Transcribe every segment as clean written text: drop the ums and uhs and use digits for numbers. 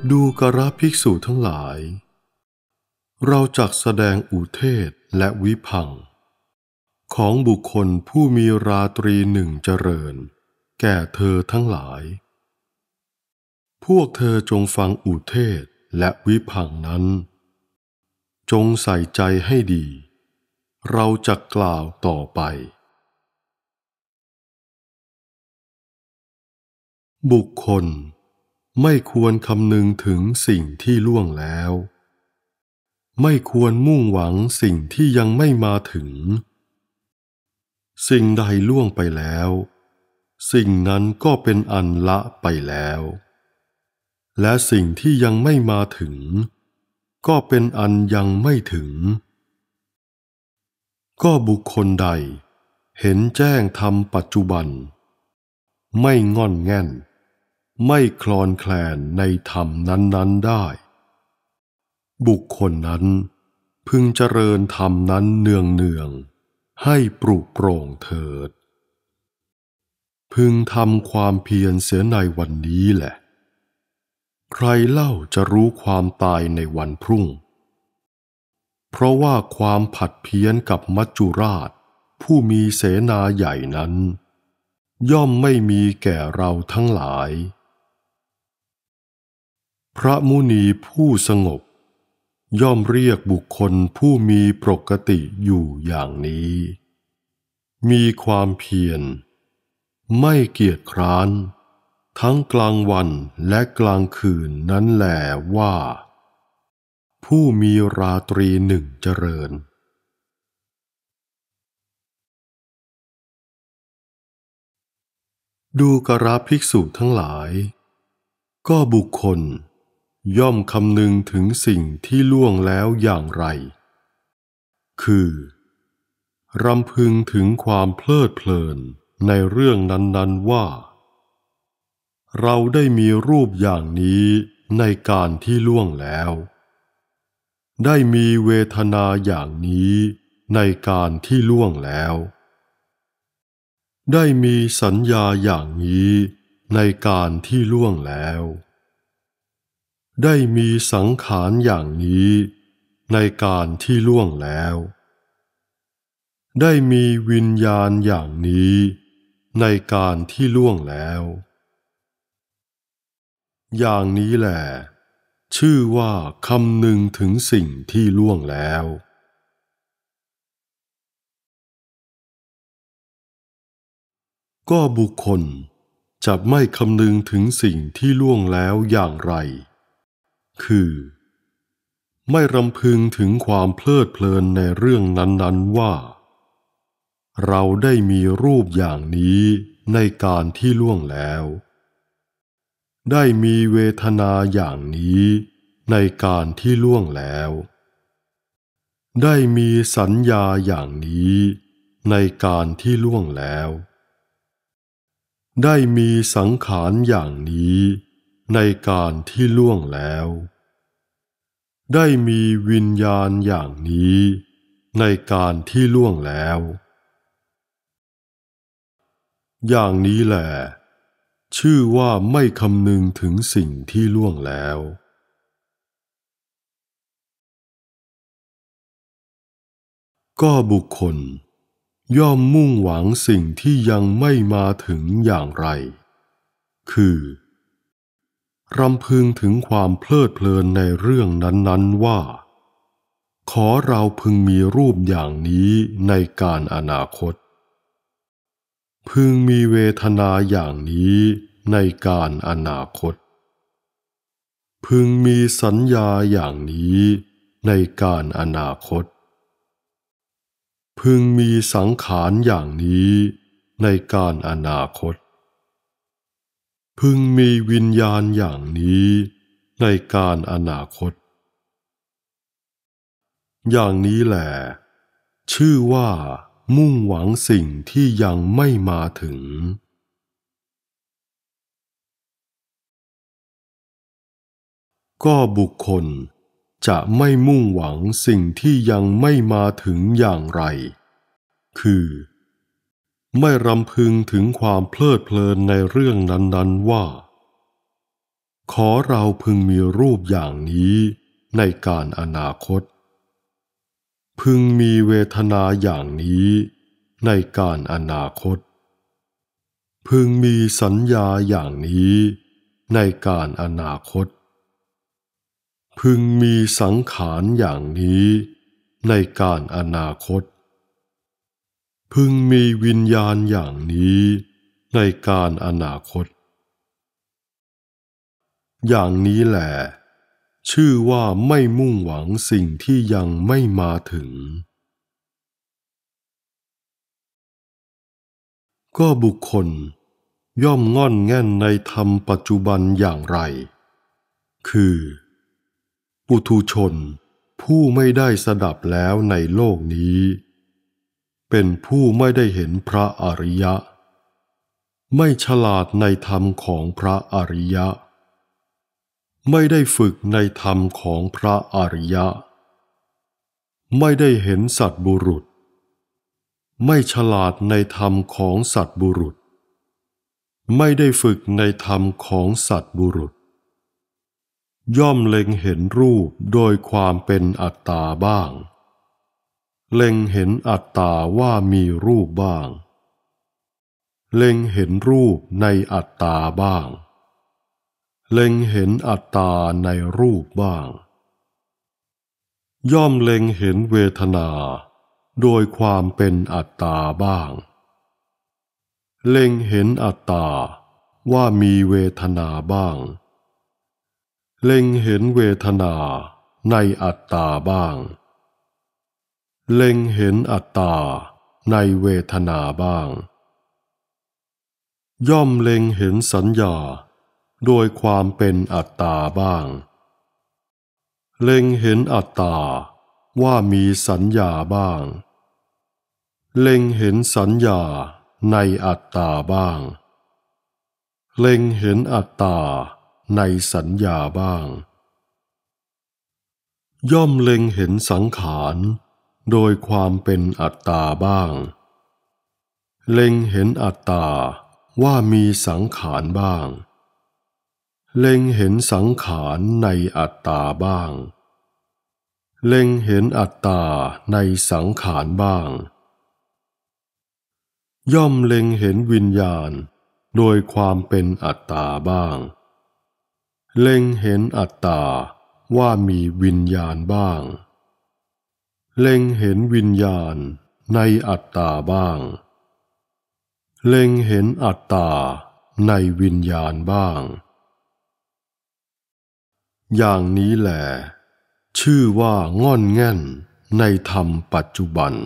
ดูกระภิกษุทั้งหลายเราจักแสดงอุเทศและวิพังค์ของบุคคลผู้มีราตรีหนึ่งเจริญแก่เธอทั้งหลายพวกเธอจงฟังอุเทศและวิพังค์นั้นจงใส่ใจให้ดีเราจะกล่าวต่อไปบุคคลไม่ควรคำนึงถึงสิ่งที่ล่วงแล้วไม่ควรมุ่งหวังสิ่งที่ยังไม่มาถึงสิ่งใดล่วงไปแล้วสิ่งนั้นก็เป็นอันละไปแล้วและสิ่งที่ยังไม่มาถึงก็เป็นอันยังไม่ถึงก็บุคคลใดเห็นแจ้งธรรมปัจจุบันไม่ง่อนแง่นไม่คลอนแคลนในธรรมนั้นๆได้บุคคลนั้นพึงเจริญธรรมนั้นเนืองๆให้ปรุโปร่งเถิดพึงทำความเพียรเสียในวันนี้แหละใครเล่าจะรู้ความตายในวันพรุ่งเพราะว่าความผัดเพี้ยนกับมัจจุราชผู้มีเสนาใหญ่นั้นย่อมไม่มีแก่เราทั้งหลายพระมุนีผู้สงบย่อมเรียกบุคคลผู้มีปกติอยู่อย่างนี้มีความเพียรไม่เกียจคร้านทั้งกลางวันและกลางคืนนั้นแลว่าผู้มีราตรีหนึ่งเจริญดูกระภิกษุทั้งหลายก็บุคคลย่อมคำนึงถึงสิ่งที่ล่วงแล้วอย่างไรคือรำพึงถึงความเพลิดเพลินในเรื่องนั้นๆว่าเราได้มีรูปอย่างนี้ในการที่ล่วงแล้วได้มีเวทนาอย่างนี้ในการที่ล่วงแล้วได้มีสัญญาอย่างนี้ในการที่ล่วงแล้วได้มีสังขารอย่างนี้ในการที่ล่วงแล้วได้มีวิญญาณอย่างนี้ในการที่ล่วงแล้วอย่างนี้แหละชื่อว่าคำนึงถึงสิ่งที่ล่วงแล้วก็บุคคลจะไม่คำนึงถึงสิ่งที่ล่วงแล้วอย่างไรคือไม่รำพึงถึงความเพลิดเพลินในเรื่องนั้นๆว่าเราได้มีรูปอย่างนี้ในการที่ล่วงแล้วได้มีเวทนาอย่างนี้ในการที่ล่วงแล้วได้มีสัญญาอย่างนี้ในการที่ล่วงแล้วได้มีสังขารอย่างนี้ในการที่ล่วงแล้วได้มีวิญญาณอย่างนี้ในการที่ล่วงแล้วอย่างนี้แหละชื่อว่าไม่คำนึงถึงสิ่งที่ล่วงแล้วก็บุคคลย่อมมุ่งหวังสิ่งที่ยังไม่มาถึงอย่างไรคือรำพึงถึงความเพลิดเพลินในเรื่องนั้นๆว่าขอเราพึงมีรูปอย่างนี้ในการอนาคตพึงมีเวทนาอย่างนี้ในการอนาคตพึงมีสัญญาอย่างนี้ในการอนาคตพึงมีสังขารอย่างนี้ในการอนาคตพึงมีวิญญาณอย่างนี้ในการอนาคตอย่างนี้แหละชื่อว่ามุ่งหวังสิ่งที่ยังไม่มาถึงก็บุคคลจะไม่มุ่งหวังสิ่งที่ยังไม่มาถึงอย่างไรคือไม่รำพึงถึงความเพลิดเพลินในเรื่องนั้นๆว่าขอเราพึงมีรูปอย่างนี้ในการอนาคตพึงมีเวทนาอย่างนี้ในการอนาคตพึงมีสัญญาอย่างนี้ในการอนาคตพึงมีสังขารอย่างนี้ในการอนาคตพึงมีวิญญาณอย่างนี้ในการอนาคตอย่างนี้แหละชื่อว่าไม่มุ่งหวังสิ่งที่ยังไม่มาถึงก็บุคคลย่อมง่อนแง่นในธรรมปัจจุบันอย่างไรคือปุถุชนผู้ไม่ได้สดับแล้วในโลกนี้เป็นผู้ไม่ได้เห็นพระอริยะไม่ฉลาดในธรรมของพระอริยะไม่ได้ฝึกในธรรมของพระอริยะไม่ได้เห็นสัตบุรุษไม่ฉลาดในธรรมของสัตบุรุษไม่ได้ฝึกในธรรมของสัตบุรุษย่อมเล็งเห็นรูปโดยความเป็นอัตตาบ้างเล็งเห็นอัตตาว่ามีรูปบ้างเล็งเห็นรูปในอัตตาบ้างเล็งเห็นอัตตาในรูปบ้างย่อมเล็งเห็นเวทนาโดยความเป็นอัตตาบ้างเล็งเห็นอัตตาว่ามีเวทนาบ้างเล็งเห็นเวทนาในอัตตาบ้างเล็งเห็นอัตตาในเวทนาบ้างย่อมเล็งเห็นสัญญาโดยความเป็นอัตตาบ้างเล็งเห็นอัตตาว่ามีสัญญาบ้างเล็งเห็นสัญญาในอัตตาบ้างเล็งเห็นอัตตาในสัญญาบ้างย่อมเล็งเห็นสังขารโดยความเป็นอัตตาบ้างเล็งเห็นอัตตาว่ามีสังขารบ้างเล็งเห็นสังขารในอัตตาบ้างเล็งเห็นอัตตาในสังขารบ้างย่อมเล็งเห็นวิญญาณโดยความเป็นอัตตาบ้างเล็งเห็นอัตตาว่ามีวิญญาณบ้างเล็งเห็นวิญญาณในอัตตาบ้างเล็งเห็นอัตตาในวิญญาณบ้างอย่างนี้แหละชื่อว่าง่อนแง่นในธรรมปัจจุบัน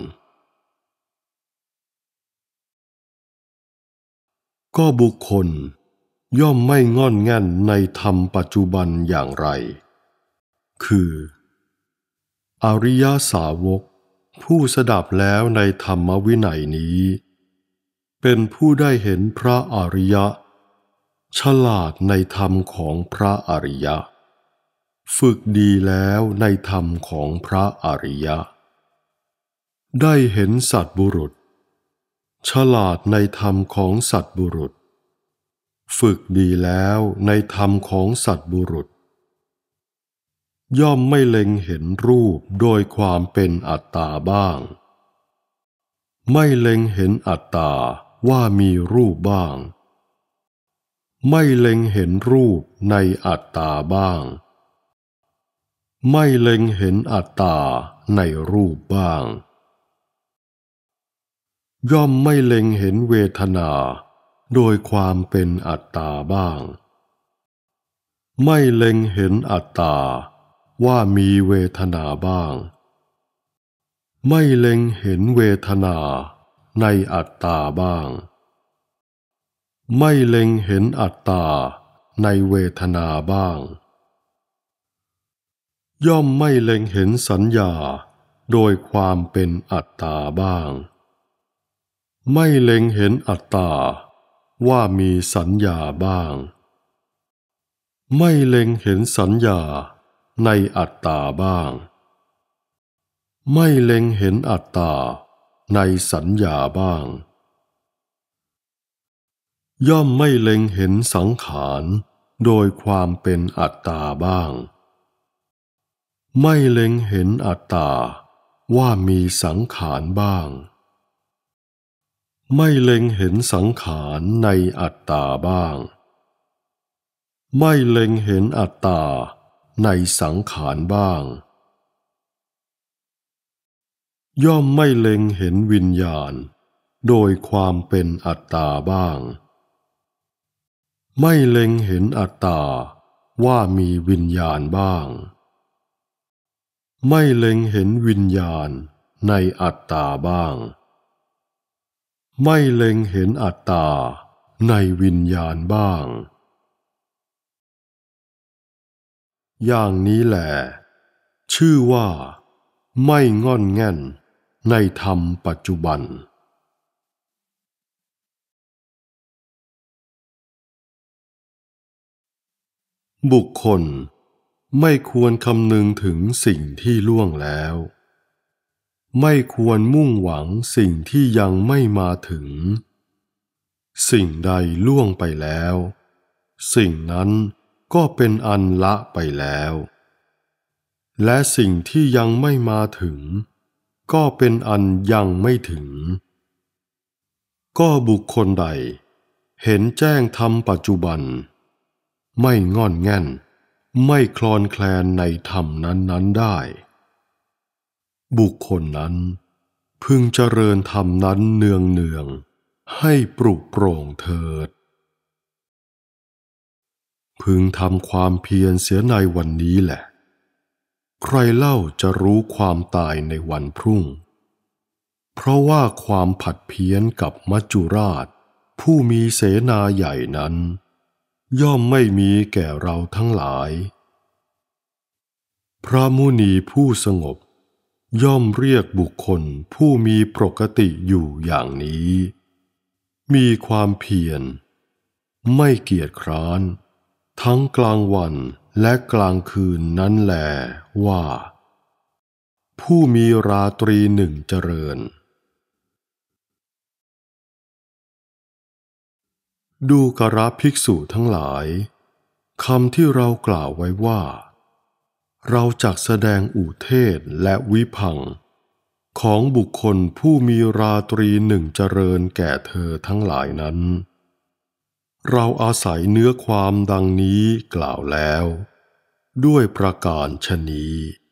ก็บุคคลย่อมไม่ง่อนแง่นในธรรมปัจจุบันอย่างไรคืออริยสาวกผู้สดับแล้วในธรรมวินัยนี้เป็นผู้ได้เห็นพระอริยะฉลาดในธรรมของพระอริยะฝึกดีแล้วในธรรมของพระอริยะได้เห็นสัตบุรุษฉลาดในธรรมของสัตบุรุษฝึกดีแล้วในธรรมของสัตบุรุษย่อมไม่เล็งเห็นรูปโดยความเป็นอัตตาบ้างไม่เล็งเห็นอัตตาว่ามีรูปบ้างไม่เล็งเห็นรูปในอัตตาบ้างไม่เล็งเห็นอัตตาในรูปบ้างย่อมไม่เล็งเห็นเวทนาโดยความเป็นอัตตาบ้างไม่เล็งเห็นอัตตาว่ามีเวทนาบ้างไม่เล็งเห็นเวทนาในอัตตาบ้างไม่เล็งเห็นอัตตาในเวทนาบ้างย่อมไม่เล็งเห็นสัญญาโดยความเป็นอัตตาบ้างไม่เล็งเห็นอัตตาว่ามีสัญญาบ้างไม่เล็งเห็นสัญญาในอัตตาบ้างไม่เล็งเห็นอัตตาในสัญญาบ้างย่อมไม่เล็งเห็นสังขารโดยความเป็นอัตตาบ้างไม่เล็งเห็นอัตตาว่ามีสังขารบ้างไม่เล็งเห็นสังขารในอัตตาบ้างไม่เล็งเห็นอัตตาในสังขารบ้างย่อมไม่เล็งเห็นวิญญาณโดยความเป็นอัตตาบ้างไม่เล็งเห็นอัตตาว่ามีวิญญาณบ้างไม่เล็งเห็นวิญญาณในอัตตาบ้างไม่เล็งเห็นอัตตาในวิญญาณบ้างอย่างนี้แหละชื่อว่าไม่ง่อนแง่นในธรรมปัจจุบันบุคคลไม่ควรคำนึงถึงสิ่งที่ล่วงแล้วไม่ควรมุ่งหวังสิ่งที่ยังไม่มาถึงสิ่งใดล่วงไปแล้วสิ่งนั้นก็เป็นอันละไปแล้วและสิ่งที่ยังไม่มาถึงก็เป็นอันยังไม่ถึงก็บุคคลใดเห็นแจ้งธรรมปัจจุบันไม่งอนแง่นไม่คลอนแคลนในธรรมนั้นๆได้บุคคลนั้นพึงเจริญธรรมนั้นเนืองๆให้ปลุกโปร่งเถิดพึงทำความเพียรเสียในวันนี้แหละใครเล่าจะรู้ความตายในวันพรุ่งเพราะว่าความผัดเพี้ยนกับมัจจุราชผู้มีเสนาใหญ่นั้นย่อมไม่มีแก่เราทั้งหลายพระมุนีผู้สงบย่อมเรียกบุคคลผู้มีปกติอยู่อย่างนี้มีความเพียรไม่เกียจคร้านทั้งกลางวันและกลางคืนนั้นแลว่าผู้มีราตรีหนึ่งเจริญดูกระภิกษุทั้งหลายคำที่เรากล่าวไว้ว่าเราจักแสดงอุเทศและวิพังค์ของบุคคลผู้มีราตรีหนึ่งเจริญแก่เธอทั้งหลายนั้นเราอาศัยเนื้อความดังนี้กล่าวแล้วด้วยประการฉะนี้